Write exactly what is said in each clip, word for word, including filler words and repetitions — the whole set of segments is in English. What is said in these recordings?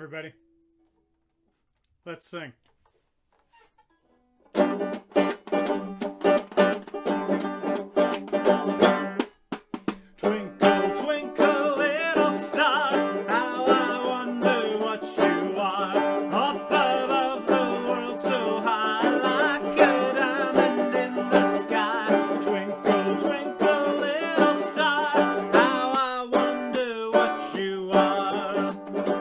everybody. Let's sing. Twinkle, twinkle, little star, how I wonder what you are. Up above the world so high, like a diamond in the sky. Twinkle, twinkle, little star, how I wonder what you are.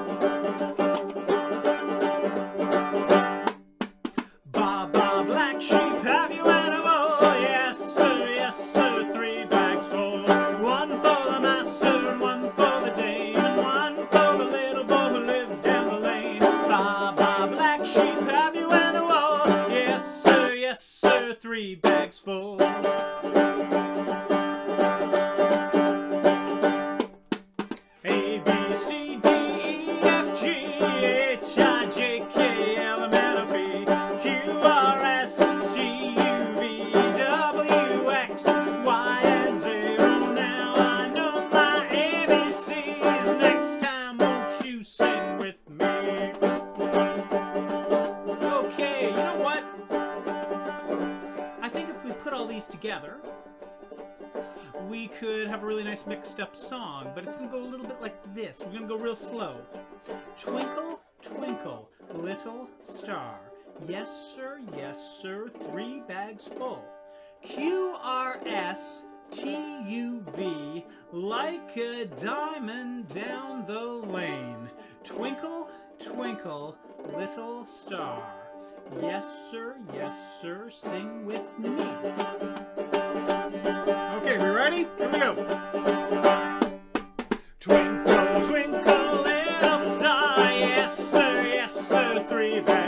Ba, ba, black sheep, have you had a bowl? Yes, sir, yes, sir, three bags full. One for the master and one for the dame, and one for the little boy who lives down the lane. Ba, ba, black sheep, have you had a wool? Yes, sir, yes, sir, three bags full. A, B, C, D, E, F, G, H, I, J, K, L, M, N, O, P, Q, R, S, T, U, V, W, X, Y, and Z. Oh, now I know my A B Cs. Next time, won't you sing with me? Okay, you know what? I think if we put all these together, we could have a really nice mixed up song, but it's gonna go a little bit like this. We're gonna go real slow. Twinkle, twinkle, little star. Yes, sir, yes, sir, three bags full. Q R S T U V, like a diamond down the lane. Twinkle, twinkle, little star. Yes, sir, yes, sir, sing with me. Okay, we ready? Here we go. Twinkle, twinkle, little star. Yes, sir, yes, sir, three bags.